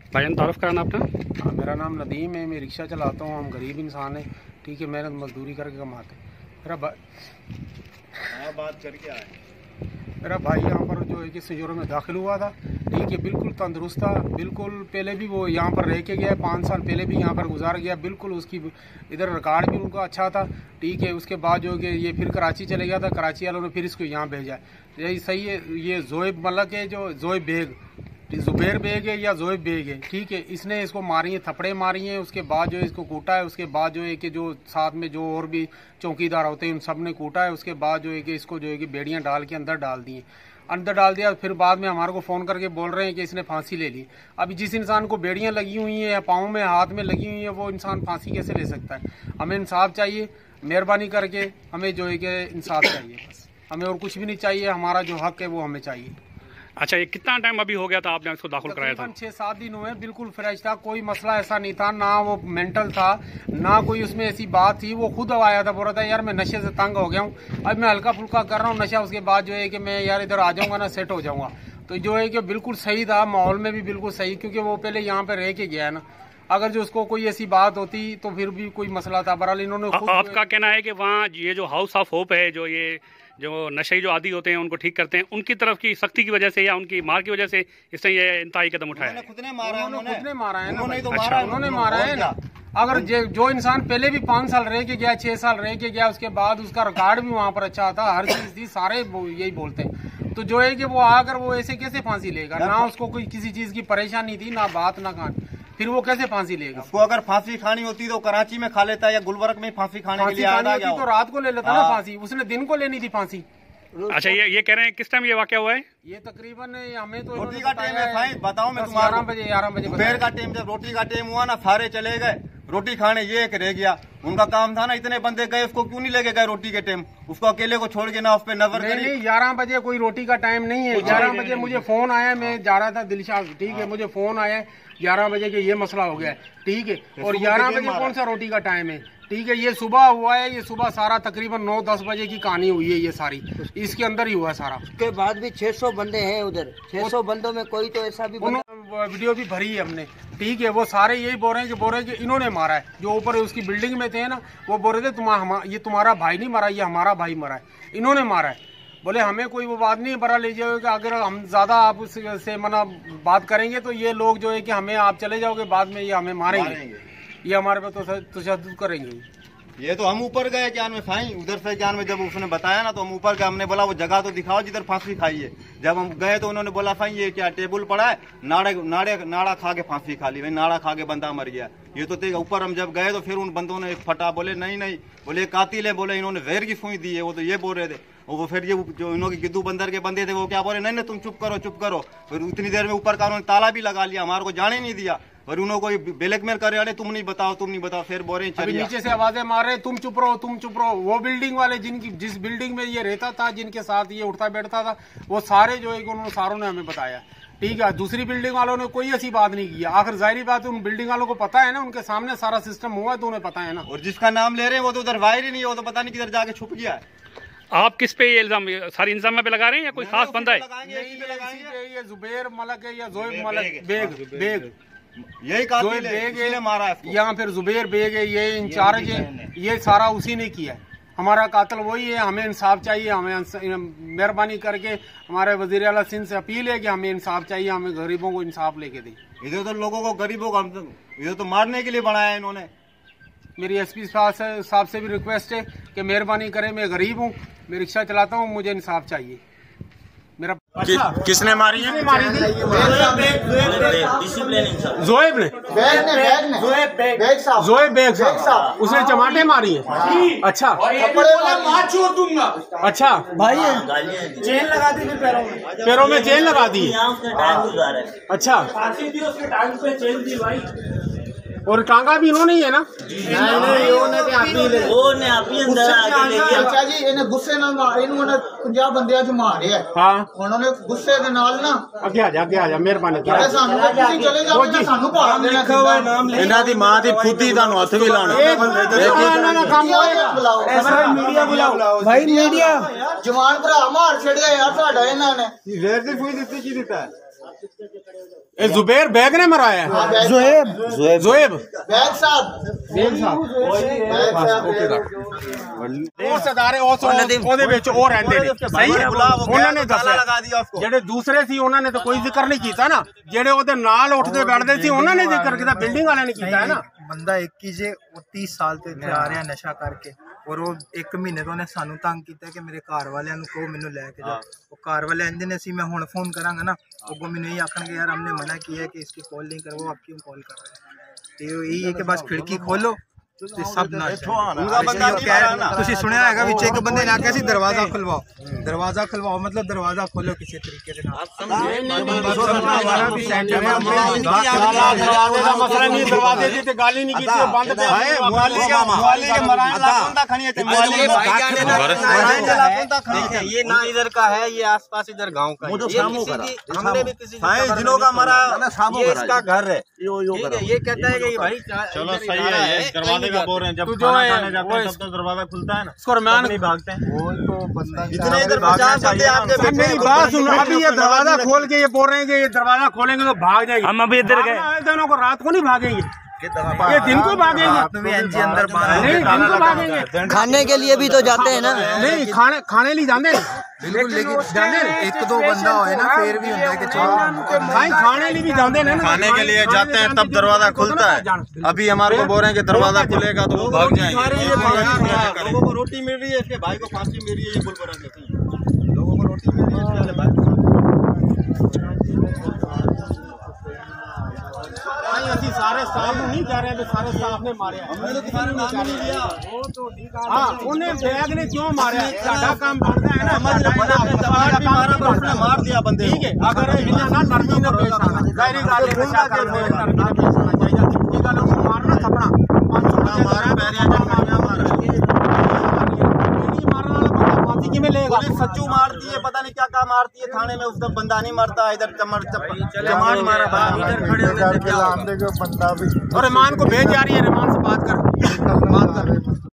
भाईजान तारुफ कराना अपना। हाँ, मेरा नाम नदीम है, मैं रिक्शा चलाता हूँ। हम गरीब इंसान हैं, ठीक है, मेहनत मजदूरी करके कमाते हैं। मेरा भाई यहाँ पर जो है कि सजोरों में दाखिल हुआ था, ठीक है, बिल्कुल तंदुरुस्त था, बिल्कुल पहले भी वो यहाँ पर रह के गया, 5 साल पहले भी यहाँ पर गुजार गया, बिल्कुल उसकी इधर रिकॉर्ड भी उनका अच्छा था, ठीक है। उसके बाद जो है कि ये फिर कराची चले गया था, कराची वालों ने फिर इसको यहाँ भेजा। यही सही है, ये जोएब मलक है, जो जोएब बेग, जुबैर बेग है या जोएब बेग है, ठीक है। इसने इसको मारी है, थपड़े मारी हैं, उसके बाद जो है इसको कूटा है, उसके बाद जो है कि जो साथ में जो और भी चौकीदार होते हैं उन सब ने कूटा है। उसके बाद जो है कि इसको जो है कि बेड़ियां डाल के अंदर डाल दिया। फिर बाद में हमारे को फ़ोन करके बोल रहे हैं कि इसने फांसी ले ली। अभी जिस इंसान को बेड़ियां लगी हुई हैं या पाँव में हाथ में लगी हुई हैं, वो इंसान फांसी कैसे ले सकता है? हमें इंसाफ चाहिए, मेहरबानी करके हमें जो है कि इंसाफ चाहिए, बस हमें और कुछ भी नहीं चाहिए। हमारा जो हक है वो हमें चाहिए। अच्छा, ये कितना टाइम अभी हो गया था आपने इसको दाखिल कराया था? 6-7 दिन हुए, बिल्कुल फ्रेश था, कोई मसला ऐसा नहीं था, ना वो मेंटल था, ना कोई उसमें ऐसी बात थी। वो खुद आया था, बोल रहा था यार मैं नशे से तंग हो गया हूँ, अब मैं हल्का फुल्का कर रहा हूँ नशा, उसके बाद जो है कि मैं यार इधर आ जाऊँगा ना, सेट हो जाऊँगा। तो जो है कि बिल्कुल सही था, माहौल में भी बिल्कुल सही, क्योंकि वो पहले यहाँ पे रह के गया है ना। अगर जो उसको कोई ऐसी बात होती तो फिर भी कोई मसला था। बहरहाल इन्होंने आपका कहना है कि वहाँ ये जो हाउस ऑफ होप है, जो नशे जो आदी होते हैं उनको ठीक करते हैं, उनकी तरफ की सख्ती की वजह से या उनकी मार की वजह से इसने ये इंतहाई कदम उठाया है? खुद ने मारा है ना, उन्होंने मारा है ना। अगर जो इंसान पहले भी 5 साल रह के गया, 6 साल रह के गया, उसके बाद उसका रिकॉर्ड भी वहाँ पर अच्छा था, हर चीज थी, सारे यही बोलते हैं। तो जो है कि वो आकर वो ऐसे कैसे फांसी लेगा? ना उसको कोई किसी चीज की परेशानी थी, ना बात ना कान, फिर वो कैसे फांसी लेगा? उसको अगर फांसी खानी होती तो कराची में खा लेता या गुलबर्ग में फांसी खाने के लिए आता तो रात को ले लेता ना फांसी, उसने दिन को लेनी थी फांसी। अच्छा, ये कह रहे हैं किस टाइम ये वाकया हुआ है? ये तकरीबन हमें तो रोटी का टाइम है भाई, बताओ मैं तुम्हारा 11 बजे दोपहर का टाइम, जब रोटी का टाइम हुआ ना, सारे चले गए रोटी खाने, ये एक रह गया। उनका काम था ना, इतने बंदे गए, उसको क्यों नहीं लेके गए रोटी के टाइम? उसको अकेले को छोड़ के ना उस पर नजर नहीं, 11 बजे कोई रोटी का टाइम नहीं है। 11 बजे मुझे फोन आया, मैं जा रहा था दिलशाद, ठीक है, मुझे फोन आया 11 बजे के ये मसला हो गया, ठीक है। और 11 बजे कौन सा रोटी का टाइम है, ठीक है। ये सुबह हुआ है, ये सुबह सारा तकरीबन 9-10 बजे की कहानी हुई है, ये सारी इसके अंदर ही हुआ सारा। उसके बाद भी 600 बंदे हैं उधर, 600 बंदों में कोई तो ऐसा भी वीडियो भी भरी है हमने, ठीक है। वो सारे यही बोल रहे हैं कि इन्होंने मारा है। जो ऊपर उसकी बिल्डिंग में थे ना, वो बोल रहे थे ये तुम्हारा भाई नहीं मारा, ये हमारा भाई मारा है, इन्होंने मारा है। बोले हमें कोई वो बात नहीं बरा लीजिए कि अगर हम ज्यादा आप उससे मना बात करेंगे तो ये लोग जो है कि हमें आप चले जाओगे, बाद में ये हमें मारेंगे, ये हमारे पे तो तशद्दुद करेंगे। ये तो हम ऊपर गए ज्ञान में फाई, उधर से ज्ञान में जब उसने बताया ना तो हम ऊपर गए, हमने बोला वो जगह तो दिखाओ जिधर फांसी खाई है। जब हम गए तो उन्होंने बोला फाई ये क्या टेबल पड़ा है, नाड़ा खा के फांसी खा ली, भाई नाड़ा खा के बंदा मर गया। ये तो ऊपर हम जब गए तो फिर उन बंदों ने फटा, बोले नहीं, बोले कातिल है, बोले इन्होंने जहर की सुई दी है, वो तो ये बोल रहे थे। वो फिर ये जो इन्होंने गिद्दू बंदर के बंदे थे वो क्या बोले, नहीं तुम चुप करो। फिर उतनी देर में ऊपर का उन्होंने ताला भी लगा लिया, हमारे को जाने नहीं दिया, और उन्होंने कोई ब्लैकमेल करे, अरे तुम नहीं बताओ, फिर बोल रहे हैं नीचे से आवाजें मार रहे, तुम चुप रहो। वो बिल्डिंग वाले जिस बिल्डिंग में ये रहता था, जिनके साथ ये उठता बैठता था, वो सारे जो है उन्होंने सारों ने हमें बताया, ठीक है। दूसरी बिल्डिंग वालों ने कोई ऐसी बात नहीं की। आखिर जाहिर बात है उन बिल्डिंग वालों को पता है ना, उनके सामने सारा सिस्टम हुआ तो उन्हें पता है ना। और जिसका नाम ले रहे हैं वो तो उधर वायर ही नहीं है, वो तो पता नहीं किधर जाके छुप गया है। आप किस पे ये इल्जाम, सारी इंजाम पे लगा रहे हैं या कोई खास बंदा है? ये जुबैर मलक है या जोएब मलक बेग, यही कातिल है, मारा है। यहाँ फिर जुबैर बेग है, ये इंचार्ज है, ये सारा उसी ने किया है। हमारा कातिल वही है, हमें इंसाफ चाहिए। हमें मेहरबानी करके हमारे वजीर आला सिंध से अपील है कि हमें इंसाफ चाहिए, हमें गरीबों को इंसाफ लेके दें। इधर तो लोगों को गरीबों को इधर तो मारने के लिए बनाया है इन्होंने। मेरी एसपी साहब से भी रिक्वेस्ट है कि मेहरबानी करें, मैं गरीब हूँ, मैं रिक्शा चलाता हूँ, मुझे इंसाफ चाहिए। मेरा किसने मारी है? जोएब ने जोएब बेग साहब, उसने चमाटे मारी है। अच्छा भाई, चेन लगा दी, पैरों में चेन लगा दी। अच्छा, और टांगा भी इन्होंने ही है ना? अच्छा जी, इन्हें गुस्से इन्होंने 50 बंदियां च मारे है। हाँ, उन्होंने गुस्से के नाल ना आगे आ जा मेहरबानी चले जाओ, सानू भाड़ा देना। इन्हां दी मां दी खुदी दा हथ भी लाना। मीडिया बुलाओ भाई, मीडिया जवान भरा मार छड़िया यार साडा इन्हां ने। जहर दी फूई दित्ती की दित्ता है? ये जुबैर बैग ने मराया है। जोएब बैग साहब ਉਹਦੇ ਵਿੱਚ ਉਹ ਰਹਿੰਦੇ ਨੇ ਸਹੀ ਹੈ। ਉਹਨਾਂ ਨੇ ਦੱਸਿਆ ਜਿਹੜੇ ਦੂਸਰੇ ਸੀ ਉਹਨਾਂ ਨੇ ਤਾਂ ਕੋਈ ਜ਼ਿਕਰ ਨਹੀਂ ਕੀਤਾ ਨਾ, ਜਿਹੜੇ ਉਹਦੇ ਨਾਲ ਉੱਠਦੇ ਬੈਠਦੇ ਸੀ ਉਹਨਾਂ ਨੇ ਜ਼ਿਕਰ ਕੀਤਾ, ਬਿਲਡਿੰਗ ਵਾਲਿਆਂ ਨੇ ਕੀਤਾ ਹੈ ਨਾ। ਬੰਦਾ ਇੱਕ ਹੀ ਜੇ ਉਹ 30 ਸਾਲ ਤੋਂ ਇੱਥੇ ਆ ਰਿਹਾ ਨਸ਼ਾ ਕਰਕੇ, ਔਰ ਉਹ 1 ਮਹੀਨੇ ਤੋਂ ਉਹਨੇ ਸਾਨੂੰ ਤੰਗ ਕੀਤਾ ਕਿ ਮੇਰੇ ਘਰ ਵਾਲਿਆਂ ਨੂੰ ਕਹੋ ਮੈਨੂੰ ਲੈ ਕੇ ਜਾਓ। ਉਹ ਘਰ वाले आंदे ने सी मैं हुण फोन करांगा ना, वो मैंने यही आखणगे यार हमने मना किया है कि इसकी कॉल नहीं करो, आप क्यों कॉल कर रहे हैं। तो यही है कि बस खिड़की खोलो ਤੇ ਸਭ ਨਾ ਤੁਸੀਂ ਸੁਣਿਆ ਹੈਗਾ ਵਿੱਚ ਇੱਕ ਬੰਦੇ ਨੇ ਆਖਿਆ ਸੀ ਦਰਵਾਜ਼ਾ ਖੁਲਵਾਓ ਮਤਲਬ ਦਰਵਾਜ਼ਾ ਖੋਲੋ ਕਿਸੇ ਤਰੀਕੇ ਦੇ ਨਾਲ। ਦਰਵਾਜ਼ੇ ਦਾ ਮਸਲਾ ਨਹੀਂ, ਦਰਵਾਜ਼ੇ ਦੀ ਤੇ ਗੱਲ ਹੀ ਨਹੀਂ ਕੀਤੀ, ਬੰਦ ਪਿਆ ਹੈ। ये ना इधर का है, ये आसपास इधर गांव का है। हमने भी किसी जिनों का मरा ये इसका घर है, ये कहता है कि भाई चलो सही है, ये दरवाजे का बोल रहे हैं। जब खाना खाने जाते हैं तब तो दरवाजा खुलता है ना, उसको रमान नहीं भागते हैं। वो तो बंदा जितने इधर 50 बंदे आपके मेरी बात सुनो, अभी ये दरवाजा खोल के ये बोल रहे हैं कि ये दरवाजा खोलेंगे तो भाग जाएंगे। हम अभी इधर गए, दोनों को रात को नहीं भागेंगे, ये दिन को भागेंगे। अंदर नहीं, दिन को भागेंगे। खाने के लिए भी तो जाते हैं ना। नहीं, खाने लिए जाते हैं बिल्कुल, लेकिन जाने एक दो बंदा हो ना फिर भी होता है कि खाने लिए भी जाते हैं। खाने के लिए जाते हैं तब दरवाजा खुलता है। अभी हमारे को बोल रहे हैं कि दरवाजा खुलेगा तो वो भाग जाएंगे। लोगों को रोटी मिल रही है, इसके भाई को फांसी मिल रही है, ये बोल रहे हैं लोगों को रोटी मिल रही है, इसके भाई सारे स्टाफ नहीं कह रहे, सारे स्टाफ ने मारे। हाँ, उन्हें बैग ने क्यों मारा? साडा काम बनता है ना, मार दिया बंदे। ठीक है, अगर ना नरमी न पेश आना, गैरी गाली नशा कर रहे हैं, नरमी न पेश आना चाहिए। ये गालों को मारना थपना, सच्चू मारती है, पता नहीं क्या क्या मारती है थाने में, उसका बंदा नहीं मरता। इधर चमार मारा, इधर खड़े होकर और रहमान को भेज जा रही है, रहमान से बात कर